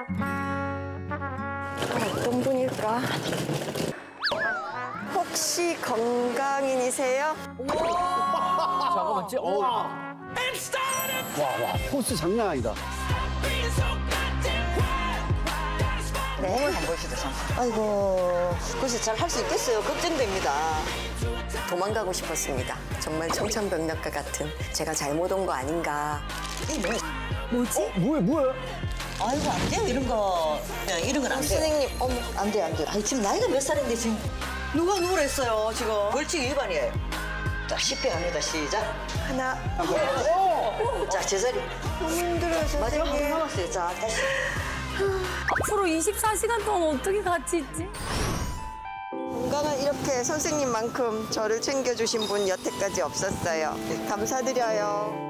어떤 분일까? 혹시 건강인이세요? 잠깐만, 와, 포스 장난 아니다. 네. 몸을 한번 보시죠, 참. 아이고, 글쎄 잘 할 수 있겠어요. 걱정됩니다. 도망가고 싶었습니다. 정말 청천벽력과 같은 제가 잘못 온 거 아닌가. 이게 뭐야? 뭐지? 뭐야? 아이고, 안 돼요, 이런 거. 그냥 이런 건 안 돼요. 선생님, 어머. 안 돼, 안 돼. 아니, 지금 나이가 몇 살인데, 지금. 누가 누구랬어요, 지금? 벌칙 위반이에요. 자, 10배 합니다, 시작. 하나. 자, 제자리. 너무 힘들어요, 마지막 한 선생님. 번 남았어요. 자, 다시. 앞으로 24시간 동안 어떻게 같이 있지? 건강을 이렇게 선생님만큼 저를 챙겨주신 분 여태까지 없었어요. 감사드려요.